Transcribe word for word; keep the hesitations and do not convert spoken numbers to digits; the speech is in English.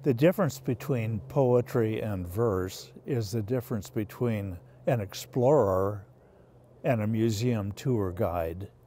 The difference between poetry and verse is the difference between an explorer and a museum tour guide.